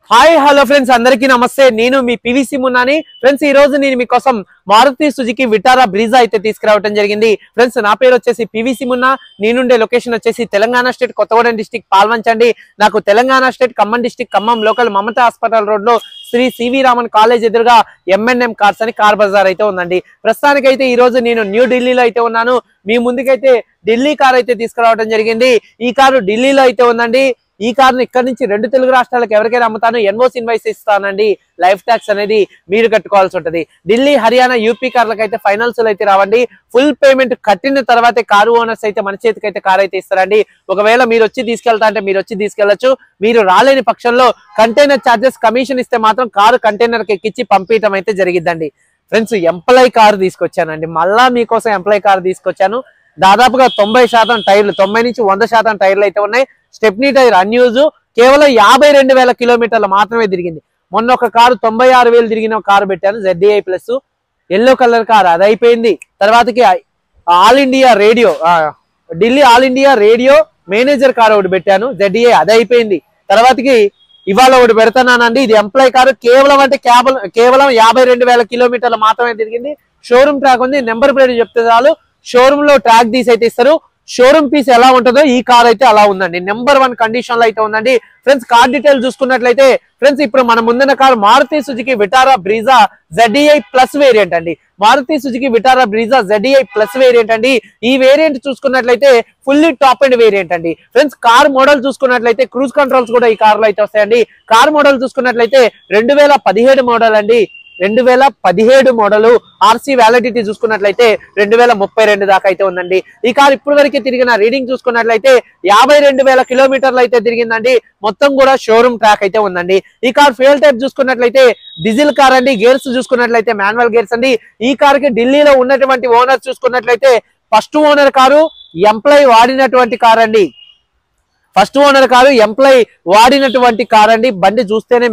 Hi hello friends, అందరికీ నమస్తే. నేను మీ పివిసి మున్నాని. ఫ్రెండ్స్, ఈ రోజు నేను మీకోసం మారుతి సుజుకి విటారా బ్రీజా అయితే తీసుకురావడం జరిగింది. ఫ్రెండ్స్, నా పేరు వచ్చేసి పివిసి మున్నా. నేనుండే లొకేషన్ వచ్చేసి తెలంగాణ స్టేట్ కొత్తగూడెం డిస్టిక్ పాల్వంచండి. నాకు Telangana state Khammam district Khammam local Mamata hospital road లో శ్రీ సివి రామన్ కాలేజ్ ఎదురుగా ఎంఎన్ఎం కార్స్ అని కార్ బజార్ అయితే ఉందండి. ప్రస్తుతానికైతే ఈ రోజు నేను న్యూ ఢిల్లీలో అయితే ఉన్నాను. మీ ముందుకైతే ఢిల్లీ కార్ అయితే తీసుకురావడం జరిగింది. ఈ కారు ఢిల్లీలో అయితే ఉందండి. ఈ కారును ఇక్కడ నుంచి 2 తెలుగు రాష్ట్రాలకు ఎవరికైనా అమ్ముతాను, ఎన్ఓసి ఇన్వాయిస్ ఇస్తానండి. లైఫ్ ట్యాక్స్ అనేది మీరు కట్టుకోవాల్సి ఉంటుంది. ఢిల్లీ, హర్యానా, యూపీ కార్లకు అయితే ఫైనల్స్ అయితే రావండి. ఫుల్ పేమెంట్ కట్టిన తర్వాతే కారు ఓనర్స్ అయితే మన చేతికి అయితే కార్ అయితే ఇస్తారండి. ఒకవేళ మీరు వచ్చి తీసుకెళ్తా అంటే మీరు వచ్చి తీసుకెళ్లొచ్చు. మీరు రాలేని పక్షంలో కంటైనర్ ఛార్జెస్ కమిషన్ ఇస్తే మాత్రం కారు కంటైనర్ కి ఎక్కించి పంపించడం అయితే జరిగిద్దండి. ఫ్రెండ్స్, ఎంప్లాయ్ కారు తీసుకొచ్చానండి. మళ్ళా మీకోసం ఎంప్లాయ్ కారు తీసుకొచ్చాను. దాదాపుగా 90% టైర్లు, 90 నుంచి 100% టైర్లు అయితే ఉన్నాయి. స్టెప్నీ టైర్ అన్యూజ్, కేవలం 52,000 కిలోమీటర్లు మాత్రమే తిరిగింది. మొన్న ఒక కారు 96,000 తిరిగిన కారు పెట్టాను, ZDI plus yellow colour car, అది అయిపోయింది. తర్వాతకి all India radio, Delhi all India radio manager car ఒకటి పెట్టాను, ZDI, అది అయిపోయింది. తర్వాతకి ఇవాళ ఒకటి పెడతానండి. ఇది ఎంప్లాయ్ కారు. కేవలం అంటే కేవలం 52,000 కిలోమీటర్లు మాత్రమే తిరిగింది. షోరూమ్ ట్రాక్ ఉంది. నెంబర్ ప్లేట్ చెప్తే చాలు, షోరూమ్ లో ట్రాక్ తీసి అయితే ఇస్తారు. షోరూమ్ పీస్ ఎలా ఉంటుందో ఈ కార్ అయితే అలా ఉందండి. నెంబర్ 1 కండిషన్ లో అయితే ఉందండి. ఫ్రెండ్స్, కార్ డీటెయిల్ చూసుకున్నట్లయితే ఫ్రెండ్స్, ఇప్పుడు మన ముందున్న car Maruti Suzuki Vitara Brezza ZDI plus variant అండి. Maruti Suzuki Vitara Brezza ZDI plus variant అండి. ఈ వేరియంట్ చూసుకున్నట్లయితే ఫుల్లీ టాప్ అండ్ వేరియంట్ అండి. ఫ్రెండ్స్, కార్ మోడల్ చూసుకున్నట్లయితే క్రూజ్ కంట్రోల్స్ కూడా ఈ కార్ లో అయితే వస్తాయండి. కార్ మోడల్ చూసుకున్నట్లయితే 2017 మోడల్ అండి. 2017 మోడల్. ఆర్సీ వ్యాలిడిటీ చూసుకున్నట్లయితే 2032 దాకా అయితే ఉందండి. ఈ కార్ ఇప్పుడు వరకు తిరిగిన రీడింగ్ చూసుకున్నట్లయితే 52,000 కిలోమీటర్లు అయితే తిరిగిందండి. మొత్తం కూడా షోరూమ్ ట్రాక్ అయితే ఉందండి. ఈ కార్ ఫ్యూయల్ టైప్ చూసుకున్నట్లయితే డీజిల్ కార్ అండి. గేర్స్ చూసుకున్నట్లయితే మాన్యువల్ గేర్స్ అండి. ఈ కార్ కి ఢిల్లీలో ఉన్నటువంటి ఓనర్ చూసుకున్నట్లయితే ఫస్ట్ ఓనర్ కారు ఎంప్లాయ్ వాడినటువంటి కార్ అండి. ఫస్ట్ ఓనర్ కారు ఎంప్లాయ్ వాడినటువంటి కార్ అండి. బండి చూస్తేనే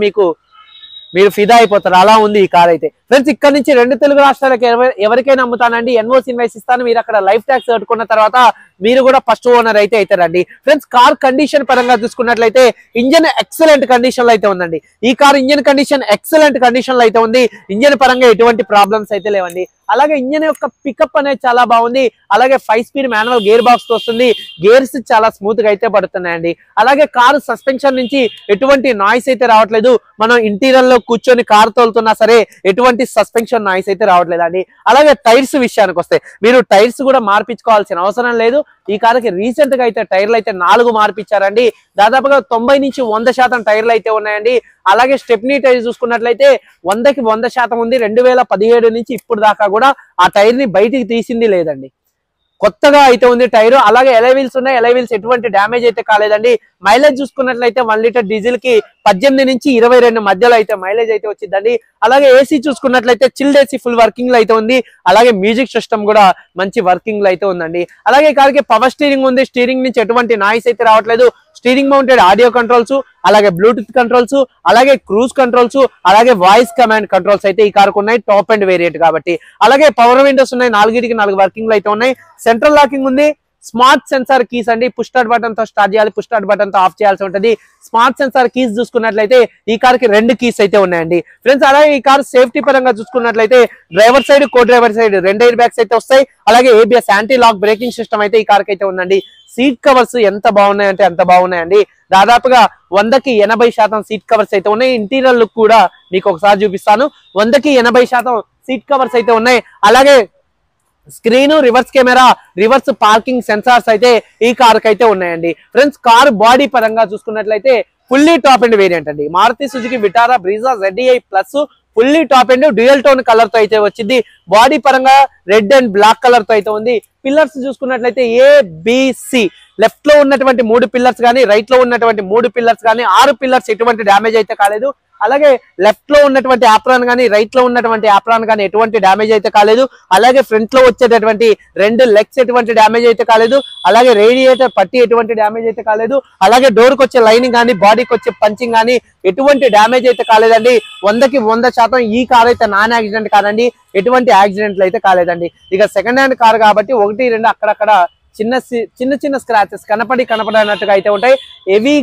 మీరు ఫిదా అయిపోతారు, అలా ఉంది ఈ కార్ అయితే. ఫ్రెండ్స్, ఇక్కడ నుంచి 2 తెలుగు రాష్ట్రాలకు ఎవరికైనా అమ్ముతానండి. ఎన్ఓసి ఇన్వాయిస్ ఇస్తాను. మీరు అక్కడ లైఫ్ ట్యాక్స్ కట్టుకున్న తర్వాత మీరు కూడా ఫస్ట్ ఓనర్ అయితే అవుతారండి. ఫ్రెండ్స్, కార్ కండిషన్ పరంగా చూసుకున్నట్లయితే ఇంజన్ ఎక్సలెంట్ కండిషన్ లో అయితే ఉందండి. ఈ car engine condition excellent condition లో అయితే ఉంది. ఇంజన్ పరంగా ఎటువంటి ప్రాబ్లమ్స్ అయితే లేవండి. అలాగే ఇంజన్ యొక్క పికప్ అనేది చాలా బాగుంది. అలాగే 5 స్పీడ్ మాన్యువల్ గేర్ బాక్స్ తో వస్తుంది. గేర్స్ చాలా స్మూత్ గా అయితే పడుతున్నాయండి. అలాగే కారు సస్పెన్షన్ నుంచి ఎటువంటి నాయిస్ అయితే రావట్లేదు. మనం ఇంటీరియర్ లో కూర్చొని కారు తోలుతున్నా సరే ఎటువంటి సస్పెన్షన్ నాయిస్ అయితే రావట్లేదండి. అలాగే టైర్స్ విషయానికి వస్తే మీరు టైర్స్ కూడా మార్పించుకోవాల్సిన అవసరం లేదు. ఈ కారుకి రీసెంట్ గా అయితే టైర్లు అయితే 4 మార్పించారండి. దాదాపుగా 90 నుంచి 100% టైర్లు అయితే ఉన్నాయండి. అలాగే స్టెప్నీ టైర్ చూసుకున్నట్లయితే 100కి 100% ఉంది. 2017 నుంచి ఇప్పుడు దాకా కూడా ఆ టైర్ ని బయటికి తీసింది లేదండి. కొత్తగా అయితే ఉంది టైర్. అలాగే ఎలైవీల్స్ ఉన్నాయి. ఎలైవీల్స్ ఎటువంటి డ్యామేజ్ అయితే కాలేదండి. మైలేజ్ చూసుకున్నట్లయితే 1 లీటర్ డీజిల్ కి 18 నుంచి 22 మధ్యలో అయితే మైలేజ్ అయితే వచ్చిందండి. అలాగే ఏసీ చూసుకున్నట్లయితే చిల్డ్ ఏసీ ఫుల్ వర్కింగ్ లో అయితే ఉంది. అలాగే మ్యూజిక్ సిస్టమ్ కూడా మంచి వర్కింగ్ లో అయితే ఉందండి. అలాగే ఈ కార్కి పవర్ స్టీరింగ్ ఉంది. స్టీరింగ్ నుంచి ఎటువంటి నాయిస్ అయితే రావట్లేదు. స్టీరింగ్ మౌంటెడ్ ఆడియో కంట్రోల్స్, అలాగే బ్లూటూత్ కంట్రోల్స్, అలాగే క్రూజ్ కంట్రోల్స్, అలాగే వాయిస్ కమాండ్ కంట్రోల్స్ అయితే ఈ కారుకు ఉన్నాయి. టాప్ అండ్ వేరియంట్ కాబట్టి. అలాగే పవర్ విండోస్ ఉన్నాయి. 4 వర్కింగ్ లో అయితే ఉన్నాయి. సెంట్రల్ లాకింగ్ ఉంది. స్మార్ట్ సెన్సార్ కీస్ అండి. పుష్ స్టార్ట్ బటన్ తో స్టార్ట్ చేయాలి, పుష్ స్టార్ట్ బటన్ తో ఆఫ్ చేయాల్సి ఉంటుంది. స్మార్ట్ సెన్సార్ కీస్ చూసుకున్నట్లయితే ఈ కార్ కి 2 కీస్ అయితే ఉన్నాయండి. ఫ్రెండ్స్, అలాగే ఈ కార్ సేఫ్టీ పరంగా చూసుకున్నట్లయితే driver side, co driver side 2 air bags అయితే వస్తాయి. అలాగే ABS anti lock braking system అయితే ఈ కార్ కి అయితే ఉందండి. సీట్ కవర్స్ ఎంత బాగున్నాయంటే అంత బాగున్నాయండి. దాదాపుగా 100కి 80% సీట్ కవర్స్ అయితే ఉన్నాయి. ఇంటీరియర్ లుక్ కూడా మీకు ఒకసారి చూపిస్తాను. 100కి 80% సీట్ కవర్స్ అయితే ఉన్నాయి. అలాగే screen, reverse camera, reverse parking sensors అయితే ఈ కార్ కి అయితే ఉన్నాయండి. ఫ్రెండ్స్, కార్ బాడీ పరంగా చూసుకున్నట్లయితే ఫుల్లీ టాప్ అండ్ వేరియంట్ అండి. Maruti Suzuki Vitara Brezza ZDI plus fully top end dual tone colour తో అయితే వచ్చింది. బాడీ పరంగా రెడ్ అండ్ బ్లాక్ కలర్ తో అయితే ఉంది. పిల్లర్స్ చూసుకున్నట్లయితే ABC, లెఫ్ట్ లో ఉన్నటువంటి 3 పిల్లర్స్ కానీ, రైట్ లో ఉన్నటువంటి 3 పిల్లర్స్ కానీ, 6 పిల్లర్స్ ఎటువంటి డ్యామేజ్ అయితే కాలేదు. అలాగే లెఫ్ట్ లో ఉన్నటువంటి ఆప్రాన్ కానీ, రైట్ లో ఉన్నటువంటి ఆప్రాన్ కానీ ఎటువంటి డ్యామేజ్ అయితే కాలేదు. అలాగే ఫ్రంట్ లో వచ్చేటటువంటి 2 లెగ్స్ ఎటువంటి డ్యామేజ్ అయితే కాలేదు. అలాగే రేడియేటర్ పట్టి ఎటువంటి డ్యామేజ్ అయితే కాలేదు. అలాగే డోర్ కి వచ్చే లైనింగ్ కానీ, బాడీకి వచ్చే పంచింగ్ కానీ ఎటువంటి డ్యామేజ్ అయితే కాలేదండి. 100కి 100% ఈ కార్ అయితే నాన్ యాక్సిడెంట్ కాదండి. ఎటువంటి యాక్సిడెంట్లు అయితే కాలేదండి. ఇక సెకండ్ హ్యాండ్ కార్ కాబట్టి 1, 2 అక్కడక్కడ చిన్న స్క్రాచెస్ కనపడనట్టుగా అయితే ఉంటాయి. హెవీగా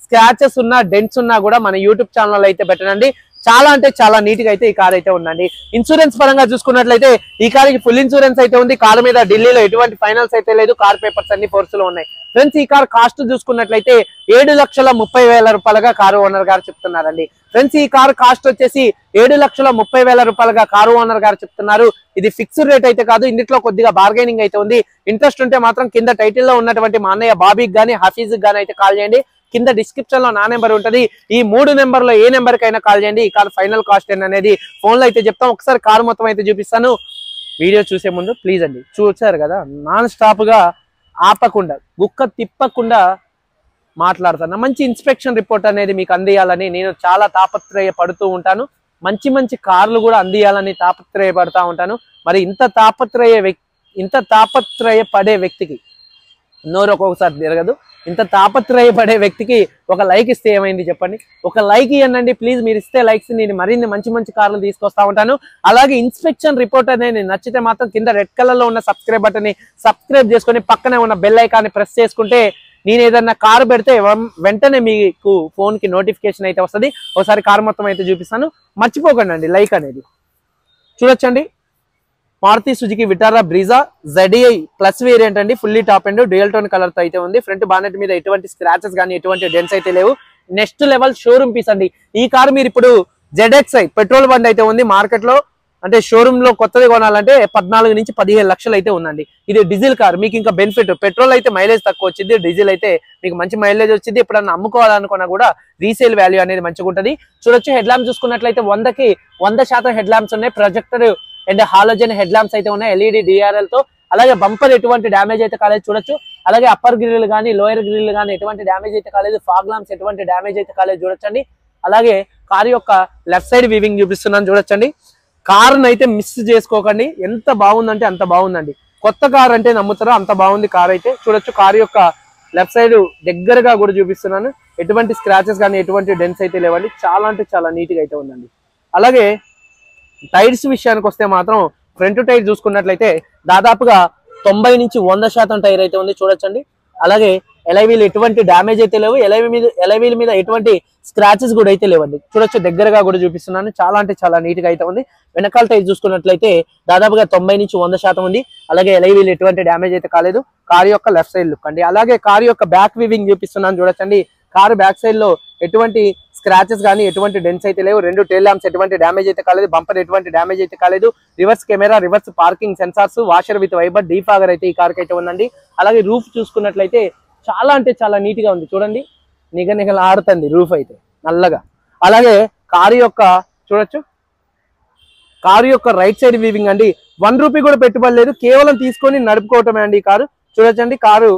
స్క్రాచెస్ ఉన్నా డెంట్స్ ఉన్నా కూడా మన యూట్యూబ్ ఛానల్ అయితే పెట్టనండి. చాలా అంటే చాలా నీట్ గా అయితే ఈ కార్ అయితే ఉందండి. ఇన్సూరెన్స్ పరంగా చూసుకున్నట్లయితే ఈ కార్ కి ఫుల్ ఇన్సూరెన్స్ అయితే ఉంది. కార్ మీద ఢిల్లీలో ఎటువంటి ఫైనల్స్ అయితే లేదు. కార్ పేపర్స్ అన్ని ఫోర్స్ లో ఉన్నాయి. ఫ్రెండ్స్ ఈ కార్ కాస్ట్ చూసుకున్నట్లయితే 7,30,000 రూపాయలుగా కారు ఓనర్ గారు చెప్తున్నారండి. ఫ్రెండ్స్ ఈ కార్ కాస్ట్ వచ్చేసి 7,30,000 రూపాయలుగా కారు ఓనర్ గారు చెప్తున్నారు. ఇది ఫిక్స్డ్ రేట్ అయితే కాదు, ఇందులో కొద్దిగా బార్గెనింగ్ అయితే ఉంది. ఇంట్రెస్ట్ ఉంటే మాత్రం కింద టైటిల్ లో ఉన్నటువంటి మా అన్నయ్య బాబీకి గానీ హఫీజ్ గానీ అయితే కాల్ చేయండి. కింద డిస్క్రిప్షన్ లో నా నెంబర్ ఉంటది. ఈ 3 నెంబర్లో ఏ నెంబర్ కైనా కాల్ చేయండి. ఈ కార్ ఫైనల్ కాస్ట్ అనేది ఫోన్ లో అయితే చెప్తాం. ఒకసారి కార్ మొత్తం అయితే చూపిస్తాను. వీడియో చూసే ముందు ప్లీజ్ అండి, చూసారు కదా నాన్ స్టాప్ గా ఆపకుండా గుక్క తిప్పకుండా మాట్లాడుతాను. మంచి ఇన్స్పెక్షన్ రిపోర్ట్ అనేది మీకు అందియాలని నేను చాలా తాపత్రయపడుతూ ఉంటాను. మంచి మంచి కార్లు కూడా అందియాలని తాపత్రయపడతా ఉంటాను. మరి ఇంత తాపత్రయపడే వ్యక్తికి నోరు ఒక్కొక్కసారి తిరగదు. ఇంత తాపత్రయపడే వ్యక్తికి ఒక లైక్ ఇస్తే ఏమైంది చెప్పండి. ఒక లైక్ ఇవ్వండి ప్లీజ్. మీరు ఇస్తే లైక్స్ నేను మరిన్ని మంచి మంచి కార్లు తీసుకొస్తా ఉంటాను. అలాగే ఇన్స్పెక్షన్ రిపోర్ట్ అనేది నచ్చితే మాత్రం కింద రెడ్ కలర్ లో ఉన్న సబ్స్క్రైబ్ బటన్ ని సబ్స్క్రైబ్ చేసుకొని పక్కనే ఉన్న బెల్ ఐకాన్ని ప్రెస్ చేసుకుంటే నేను ఏదన్నా కారు పెడితే వెంటనే మీకు ఫోన్ కి నోటిఫికేషన్ అయితే వస్తుంది. ఒకసారి కారు మొత్తం అయితే చూపిస్తాను. మర్చిపోకండి అండి లైక్ అనేది. చూడొచ్చండి, Maruti Suzuki Vitara Brezza ZDI plus variant అండి. Fully top end dual tone colour తో అయితే ఉంది. ఫ్రంట్ బానెట్ మీద ఎటువంటి స్క్రాచెస్ కానీ ఎటువంటి డెన్స్ అయితే లేవు. నెక్స్ట్ లెవెల్ షోరూమ్ పీస్ అండి. ఈ కారు మీరు ఇప్పుడు ZXi పెట్రోల్ బండి అయితే ఉంది మార్కెట్ లో. అంటే షోరూమ్ లో కొత్తది కొనాలంటే 14 నుంచి 15 లక్షలు అయితే ఉందండి. ఇది డీజిల్ కార్. మీకు ఇంకా బెనిఫిట్, పెట్రోల్ అయితే మైలేజ్ తక్కువ వచ్చింది, డీజిల్ అయితే మీకు మంచి మైలేజ్ వచ్చింది. ఎప్పుడన్నా అమ్ముకోవాలనుకున్నా కూడా రీసేల్ వాల్యూ అనేది మంచిగా ఉంటుంది. చూడొచ్చు, హెడ్ ల్యాంప్స్ చూసుకున్నట్లయితే 100కి 100% హెడ్ ల్యాంప్స్ ఉన్నాయి. Projector and halogen head lamps అయితే ఉన్నాయి LED DRL తో. అలాగే బంపర్ ఎటువంటి డ్యామేజ్ అయితే కాలేదు చూడొచ్చు. అలాగే అప్పర్ గ్రిల్ కానీ లోయర్ గ్రిల్ కానీ ఎటువంటి డ్యామేజ్ అయితే కాలేదు. ఫాగ్ ల్యాంప్స్ ఎటువంటి డ్యామేజ్ అయితే కాలేదు చూడొచ్చండి. అలాగే కార్ యొక్క లెఫ్ట్ సైడ్ వీవింగ్ చూపిస్తున్నాను చూడొచ్చండి. కారును అయితే మిస్ చేసుకోకండి. ఎంత బాగుందంటే అంత బాగుందండి. కొత్త కార్ అంటే నమ్ముతారో అంత బాగుంది కార్ అయితే. చూడొచ్చు, కార్ యొక్క లెఫ్ట్ సైడ్ దగ్గరగా కూడా చూపిస్తున్నాను. ఎటువంటి స్క్రాచెస్ కానీ ఎటువంటి డెన్స్ అయితే లేవండి. చాలా అంటే చాలా నీట్ గా అయితే ఉందండి. అలాగే టైర్స్ విషయానికి వస్తే మాత్రం ఫ్రంట్ టైర్ చూసుకున్నట్లయితే దాదాపుగా 90 నుంచి 100% టైర్ అయితే ఉంది చూడొచ్చండి. అలాగే ఎలైవీల్ ఎటువంటి డ్యామేజ్ అయితే లేవు. ఎలైవీల్ మీద ఎటువంటి స్క్రాచెస్ కూడా అయితే లేవండి. చూడొచ్చు, దగ్గరగా కూడా చూపిస్తున్నాను. చాలా అంటే చాలా నీట్ గా అయితే ఉంది. వెనకాల టైర్ చూసుకున్నట్లయితే దాదాపుగా 90 నుంచి 100% ఉంది. అలాగే ఎలైవీల్ ఎటువంటి డ్యామేజ్ అయితే కాలేదు. కారు యొక్క లెఫ్ట్ సైడ్ లుక్ అండి. అలాగే కారు యొక్క బ్యాక్ వీవింగ్ చూపిస్తున్నాను చూడొచ్చండి. కారు బ్యాక్ సైడ్ లో ఎటువంటి స్క్రాచెస్ కానీ ఎటువంటి డెన్స్ అయితే లేవు. 2 టైల్ ల్యాంప్స్ ఎటువంటి డ్యామేజ్ అయితే కాలేదు. బంపర్ ఎటువంటి డ్యామేజ్ అయితే కాలేదు. Reverse camera, reverse parking sensors, washer with wiper, defogger అయితే ఈ కార్ కి అయితే ఉందండి. అలాగే రూఫ్ చూసుకున్నట్లయితే చాలా అంటే చాలా నీట్ గా ఉంది చూడండి. నిగనిగలు ఆడుతుంది రూఫ్ అయితే నల్లగా. అలాగే కారు యొక్క చూడొచ్చు, కారు యొక్క రైట్ సైడ్ వీవింగ్ అండి. 1 రూపీ కూడా పెట్టుబడి లేదు, కేవలం తీసుకొని నడుపుకోవటమే అండి ఈ కారు. చూడొచ్చండి, car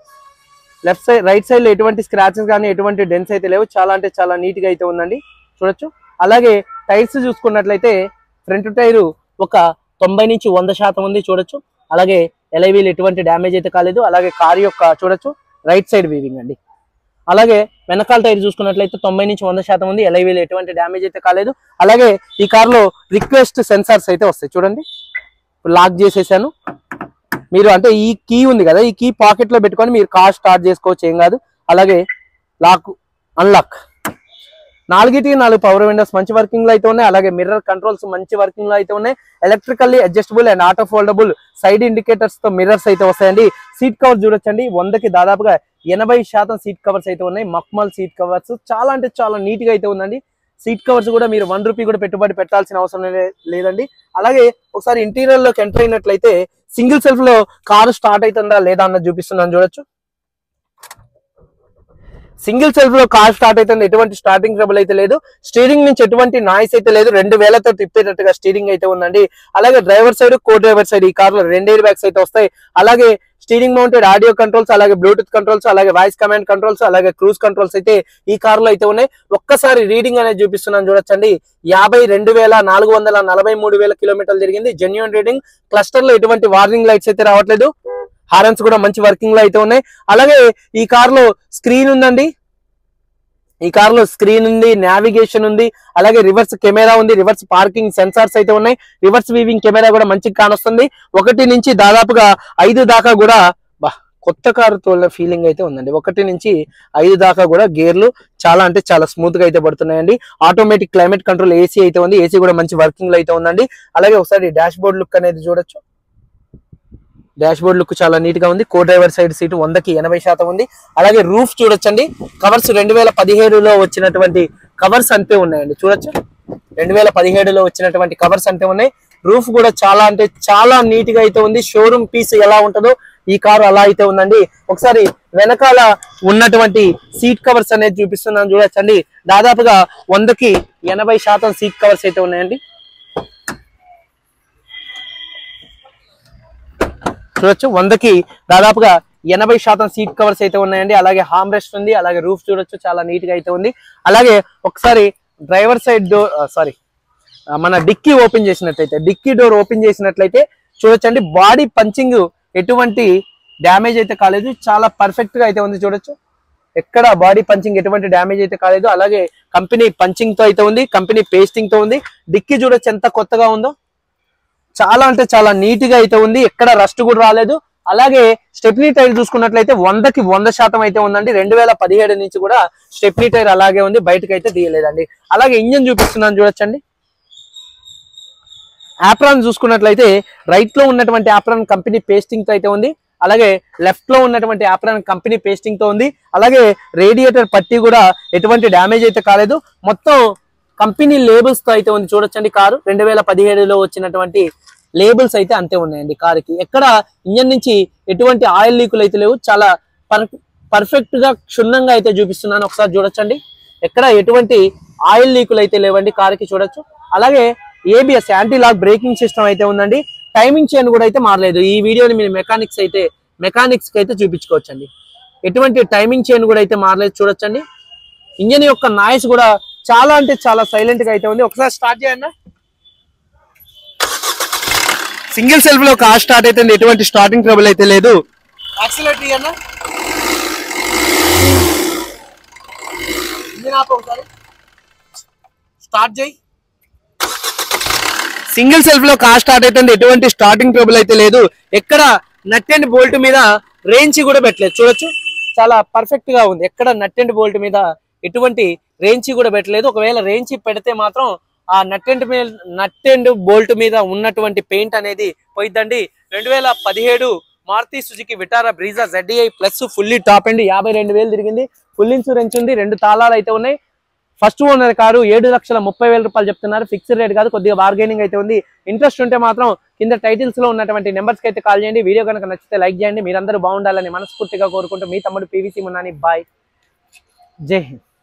left side right side లో ఎటువంటి స్క్రాచెస్ కానీ ఎటువంటి డెన్స్ అయితే లేవు. చాలా అంటే చాలా నీట్ గా అయితే ఉందండి చూడొచ్చు. అలాగే టైర్స్ చూసుకున్నట్లయితే ఫ్రంట్ టైరు ఒక 90 నుంచి 100% ఉంది చూడొచ్చు. అలాగే ఎలైవీల్ ఎటువంటి డ్యామేజ్ అయితే కాలేదు. అలాగే కారు యొక్క చూడొచ్చు రైట్ సైడ్ వీవింగ్ అండి. అలాగే వెనకాల టైర్ చూసుకున్నట్లయితే 90 నుంచి 100% ఉంది. ఎలైవీల్ ఎటువంటి డ్యామేజ్ అయితే కాలేదు. అలాగే ఈ కారులో రిక్వెస్ట్ సెన్సార్స్ అయితే వస్తాయి చూడండి. లాక్ చేసేసాను. మీరు అంటే ఈ కీ ఉంది కదా, ఈ కీ పాకెట్ లో పెట్టుకొని మీరు కార్ స్టార్ట్ చేసుకోవచ్చు, ఏం కాదు. అలాగే లాక్ అన్లాక్ 4 పవర్ విండోస్ మంచి వర్కింగ్ లో అయితే ఉన్నాయి. అలాగే మిర్రర్ కంట్రోల్స్ మంచి వర్కింగ్ లో అయితే ఉన్నాయి. Electrically adjustable and auto foldable side indicators తో మిర్రర్స్ అయితే వస్తాయండి. సీట్ కవర్ చూడొచ్చండి, 100కి దాదాపుగా 80% సీట్ కవర్స్ అయితే ఉన్నాయి. మక్మల్ సీట్ కవర్స్ చాలా అంటే చాలా నీట్ గా అయితే ఉందండి. సీట్ కవర్స్ కూడా మీరు 1 రూపీ కూడా పెట్టుబడి పెట్టాల్సిన అవసరం లేదండి. అలాగే ఒకసారి ఇంటీరియర్ లోకి ఎంటర్ అయినట్లయితే సింగిల్ సెల్ఫ్ లో కారు స్టార్ట్ అవుతుందా లేదా అన్నది చూపిస్తున్నాను చూడొచ్చు. సింగిల్ సెల్ఫ్ లో కార్ స్టార్ట్ అవుతుంది. ఎటువంటి స్టార్టింగ్ ట్రబుల్ అయితే లేదు. స్టీరింగ్ నుంచి ఎటువంటి నాయిస్ అయితే లేదు. 2 వేలతో తిప్పేటట్టుగా స్టీరింగ్ అయితే ఉందండి. అలాగే driver side, co driver side ఈ కార్లో 2 ఎయిర్ బ్యాగ్స్ అయితే వస్తాయి. అలాగే స్టీరింగ్ మౌంటెడ్ ఆడియో కంట్రోల్స్, అలాగే బ్లూటూత్ కంట్రోల్స్, అలాగే వాయిస్ కమాండ్ కంట్రోల్స్, అలాగే క్రూజ్ కంట్రోల్స్ అయితే ఈ కార్ లో అయితే ఉన్నాయి. ఒక్కసారి రీడింగ్ అనేది చూపిస్తున్నాను చూడొచ్చండి. 52,443,000 కిలోమీటర్లు జరిగింది. Genuine reading. క్లస్టర్ లో ఎటువంటి వార్నింగ్ లైట్స్ అయితే రావట్లేదు. హారన్స్ కూడా మంచి వర్కింగ్ లో అయితే ఉన్నాయి. అలాగే ఈ కార్ లో స్క్రీన్ ఉందండి. ఈ కార్ లో స్క్రీన్ ఉంది, నావిగేషన్ ఉంది, అలాగే రివర్స్ కెమెరా ఉంది, రివర్స్ పార్కింగ్ సెన్సార్స్ అయితే ఉన్నాయి. రివర్స్ వీవింగ్ కెమెరా కూడా మంచిగా కానొస్తుంది. 1 నుంచి దాదాపుగా 5 దాకా కూడా కొత్త కారు తోలిన ఫీలింగ్ అయితే ఉందండి. 1 నుంచి 5 దాకా కూడా గేర్లు చాలా అంటే చాలా స్మూత్ గా అయితే పడుతున్నాయండి. ఆటోమేటిక్ క్లైమేట్ కంట్రోల్ ఏసీ అయితే ఉంది. ఏసీ కూడా మంచి వర్కింగ్ లో అయితే ఉందండి. అలాగే ఒకసారి డాష్ బోర్డ్ లుక్ అనేది చూడొచ్చు. డాష్ బోర్డ్ లుక్ చాలా నీట్ గా ఉంది. కో డ్రైవర్ సైడ్ సీటు 100కి 80% ఉంది. అలాగే రూఫ్ చూడొచ్చండి. కవర్స్ 2017లో వచ్చినటువంటి కవర్స్ అంతే ఉన్నాయండి. చూడొచ్చు 2017లో వచ్చినటువంటి కవర్స్ అంతే ఉన్నాయి. రూఫ్ కూడా చాలా అంటే చాలా నీట్ గా అయితే ఉంది. షోరూమ్ పీస్ ఎలా ఉంటుందో ఈ కారు అలా అయితే ఉందండి. ఒకసారి వెనకాల ఉన్నటువంటి సీట్ కవర్స్ అనేది చూపిస్తున్నాను చూడొచ్చండి. దాదాపుగా 100కి 80% సీట్ కవర్స్ అయితే ఉన్నాయండి. చూడొచ్చు 100కి దాదాపుగా 80% సీట్ కవర్స్ అయితే ఉన్నాయండి. అలాగే హార్మ్ రెస్ట్ ఉంది. అలాగే రూఫ్ చూడొచ్చు చాలా నీట్ గా అయితే ఉంది. అలాగే ఒకసారి డ్రైవర్ సైడ్ డోర్ మన డిక్కీ ఓపెన్ చేసినట్లయితే డిక్కీ డోర్ ఓపెన్ చేసినట్లయితే చూడొచ్చండి. బాడీ పంచింగ్ ఎటువంటి డ్యామేజ్ అయితే కాలేదు. చాలా పర్ఫెక్ట్ గా అయితే ఉంది. చూడొచ్చు ఎక్కడ బాడీ పంచింగ్ ఎటువంటి డ్యామేజ్ అయితే కాలేదు. అలాగే కంపెనీ పంచింగ్ తో అయితే ఉంది. కంపెనీ పేస్టింగ్ తో ఉంది. డిక్కీ చూడొచ్చు ఎంత కొత్తగా ఉందో. చాలా అంటే చాలా నీట్ గా అయితే ఉంది. ఎక్కడ రస్ట్ కూడా రాలేదు. అలాగే స్టెప్నీ టైర్ చూసుకున్నట్లయితే 100కి 100% అయితే ఉందండి. 2017 నుంచి కూడా స్టెప్నీ టైర్ అలాగే ఉంది. బయటకు అయితే తీయలేదండి. అలాగే ఇంజన్ చూపిస్తున్నాను చూడొచ్చండి. ఆప్రాన్ చూసుకున్నట్లయితే రైట్ లో ఉన్నటువంటి ఆప్రాన్ కంపెనీ పేస్టింగ్ తో అయితే ఉంది. అలాగే లెఫ్ట్ లో ఉన్నటువంటి ఆప్రాన్ కంపెనీ పేస్టింగ్ తో ఉంది. అలాగే రేడియేటర్ పట్టి కూడా ఎటువంటి డ్యామేజ్ అయితే కాలేదు. మొత్తం కంపెనీ లేబుల్స్ తో అయితే ఉంది. చూడొచ్చండి కారు 2017లో వచ్చినటువంటి లేబుల్స్ అయితే అంతే ఉన్నాయండి కారుకి. ఎక్కడ ఇంజన్ నుంచి ఎటువంటి ఆయిల్ లీకులు అయితే లేవు. చాలా పర్ఫెక్ట్ గా క్షుణ్ణంగా అయితే చూపిస్తున్నాను. ఒకసారి చూడొచ్చండి. ఎక్కడ ఎటువంటి ఆయిల్ లీకులు అయితే లేవండి కారుకి. చూడొచ్చు. అలాగే ABS anti lock braking system అయితే ఉందండి. టైమింగ్ చైన్ కూడా అయితే మారలేదు. ఈ వీడియోని మీరు మెకానిక్స్ కి అయితే చూపించుకోవచ్చండి. ఎటువంటి టైమింగ్ చైన్ కూడా అయితే మారలేదు. చూడొచ్చండి. ఇంజన్ యొక్క నాయిస్ కూడా చాలా అంటే చాలా సైలెంట్ గా అయితే ఉంది. ఒకసారి స్టార్ట్ చేయండి. సింగిల్ సెల్ఫ్ లో కార్ స్టార్ట్ అయితే ఎటువంటి స్టార్టింగ్ ట్రబుల్ అయితే లేదు. యాక్సిలరేటర్ ఇయ్యన్నా. ఇంజన్ ఆపు ఒకసారి. స్టార్ట్ చేయి. సింగిల్ సెల్ఫ్ లో కార్ స్టార్ట్ అయితే ఎటువంటి స్టార్టింగ్ ట్రబుల్ అయితే లేదు. ఎక్కడ నట్ అండ్ బోల్ట్ మీద రేంజ్ కూడా పెట్టలేదు. చూడొచ్చు చాలా పర్ఫెక్ట్ గా ఉంది. ఎక్కడ నట్ అండ్ బోల్ట్ మీద ఎటువంటి రేంజ్ కూడా పెట్టలేదు. ఒకవేళ రేంజ్ పెడితే మాత్రం ఆ నట్ అండ్ బోల్ట్ మీద ఉన్నటువంటి పెయింట్ అనేది పోయిద్దండి. 2017 Maruti Suzuki Vitara Brezza ZDI plus fully top end 52,000 తిరిగింది. ఫుల్ ఇన్సూరెన్స్ ఉంది. 2 తాళాలు అయితే ఉన్నాయి. ఫస్ట్ ఓనర్ కారు 7,30,000 రూపాయలు చెప్తున్నారు. ఫిక్స్డ్ రేట్ కాదు, కొద్దిగా బార్గెనింగ్ అయితే ఉంది. ఇంట్రెస్ట్ ఉంటే మాత్రం కింద టైటిల్స్ లో ఉన్నటువంటి నెంబర్స్ కి అయితే కాల్ చేయండి. వీడియో కనుక నచ్చితే లైక్ చేయండి. మీరందరూ బాగుండాలని మనస్ఫూర్తిగా కోరుకుంటూ మీ తమ్ముడు PVC మున్నాని. బాయ్. జై హింద్.